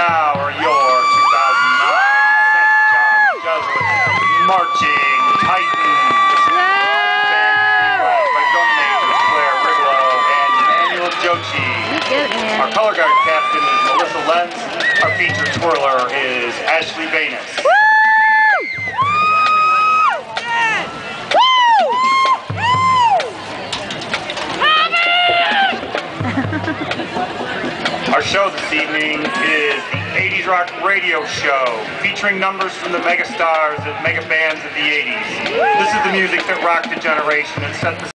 now are your 2009 St. John Jesuit Marching Titans. Led by drum majors Claire Rigolo and Emmanuel Jochi. Our color guard captain is Melissa Lenz. Our featured twirler is Ashley Venus. Our show this evening is the 80s Rock Radio Show, featuring numbers from the mega stars and mega bands of the 80s. This is the music that rocked a generation and set the